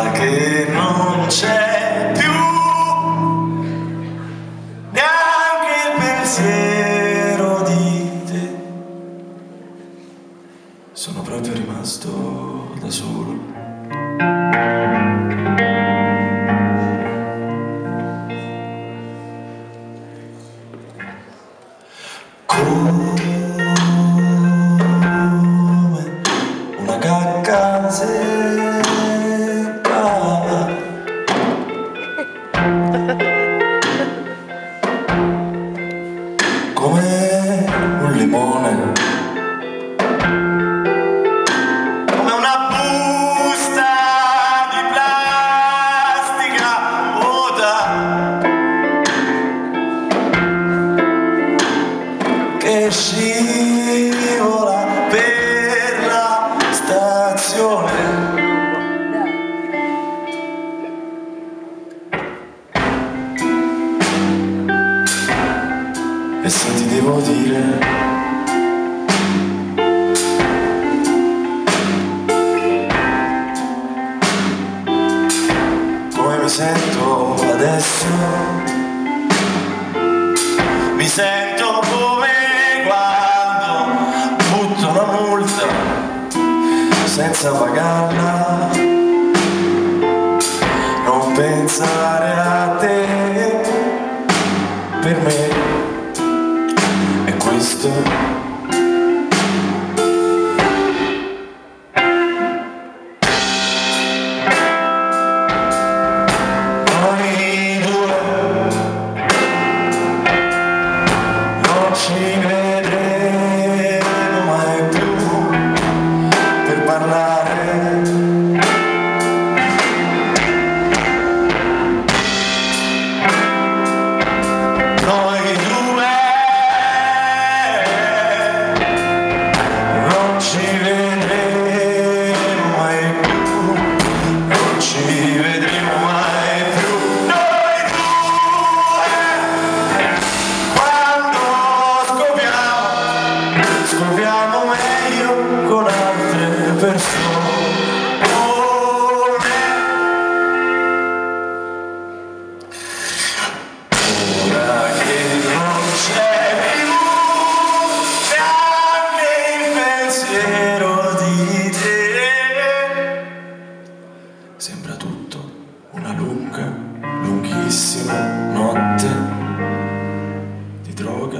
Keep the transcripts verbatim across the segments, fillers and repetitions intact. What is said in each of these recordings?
ora che non c'è più neanche il pensiero di te, sono proprio rimasto da solo. Come una cacca secca, come un limone, come una busta di plastica vuota che scivola per la stazione. E se ti devo dire come mi sento adesso, mi sento come quando butto una multa senza pagarla. Non pensare a te, per me è questo. Noi due non ci vedremo mai più per parlare. Noi due non ci vedremo mai più, non ci vedremo mai più. Noi due quando scopriamo, scopriamo meglio con altre persone. Ora che non c'è più neanche il pensiero di te, sembra tutto una lunga, lunghissima notte di droga,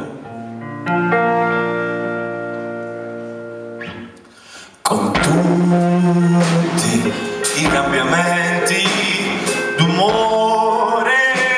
con tutti i cambiamenti d'umore,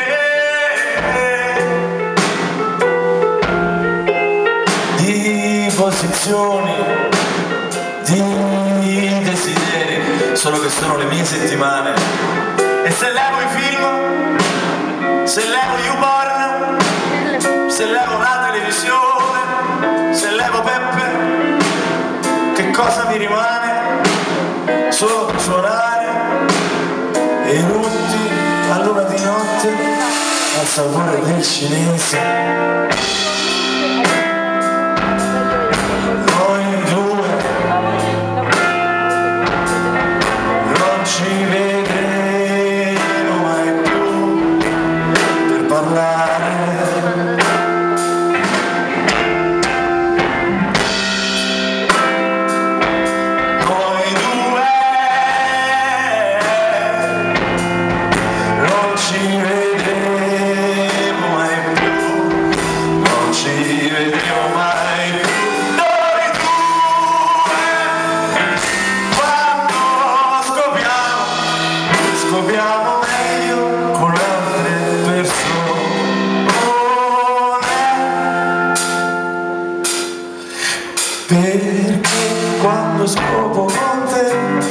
di posizioni, di desideri, solo che sono le mie settimane. E se levo i film, se levo YouPorn, se levo la televisione, se levo Peppe, che cosa mi rimane? Solo suonare e i rutti a luna di notte al sapore del cinese. Noi due non ci vedremo mai più per parlare. Noi due non ci vedremo mai più, non ci vedremo mai più. Noi due quando scopriamo, scopriamo meglio con altre persone. Perché quando scopo con te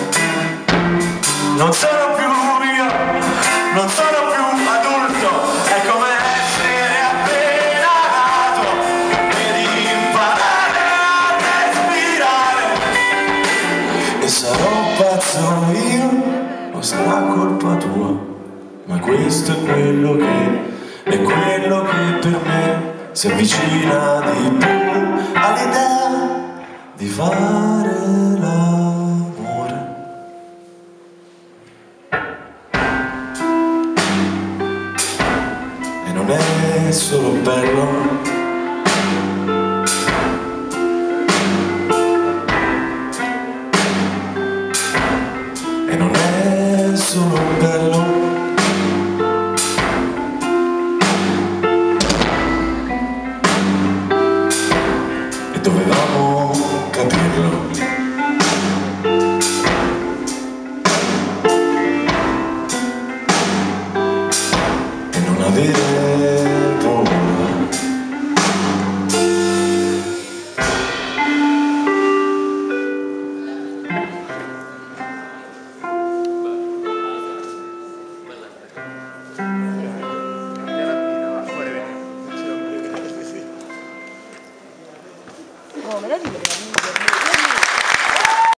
non sono più io, non sono più adulto, è come essere appena nato ed imparare a respirare. E sarò pazzo io o sarà colpa tua, ma questo è quello che, è quello che per me si avvicina di più all'idea di fare l'amore. non capirlo. E non avere paura. Oh, me la dico,